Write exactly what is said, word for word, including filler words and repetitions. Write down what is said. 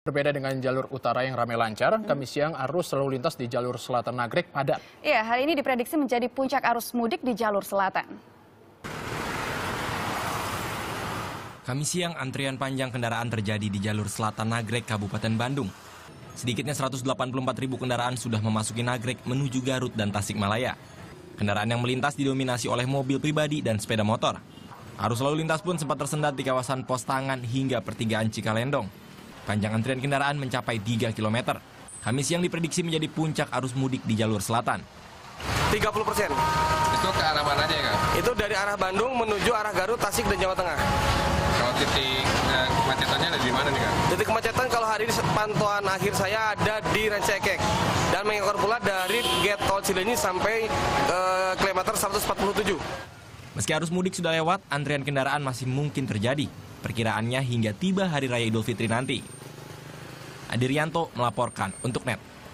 Berbeda dengan jalur utara yang ramai lancar, Kamis siang arus lalu lintas di jalur selatan Nagrek padat. Ya, hal ini diprediksi menjadi puncak arus mudik di jalur selatan. Kamis siang antrian panjang kendaraan terjadi di jalur selatan Nagrek, Kabupaten Bandung. Sedikitnya seratus delapan puluh empat ribu kendaraan sudah memasuki Nagrek menuju Garut dan Tasikmalaya. Kendaraan yang melintas didominasi oleh mobil pribadi dan sepeda motor. Arus lalu lintas pun sempat tersendat di kawasan Pos Tangan hingga pertigaan Cikalendong. Panjang antrian kendaraan mencapai tiga kilometer. Kamis siang diprediksi menjadi puncak arus mudik di jalur selatan. tiga puluh persen. Itu ke arah mana aja ya, Kak? Itu dari arah Bandung menuju arah Garut, Tasik, dan Jawa Tengah. Kalau titik eh, kemacetannya ada di mana nih, Kak? Titik kemacetan kalau hari ini pantauan akhir saya ada di Rancaikek. Dan mengekor pula dari Gate Tol Cileunyi sampai eh, kilometer seratus empat puluh tujuh. Meski arus mudik sudah lewat, antrian kendaraan masih mungkin terjadi. Perkiraannya hingga tiba Hari Raya Idul Fitri nanti. Adirianto melaporkan untuk N E T.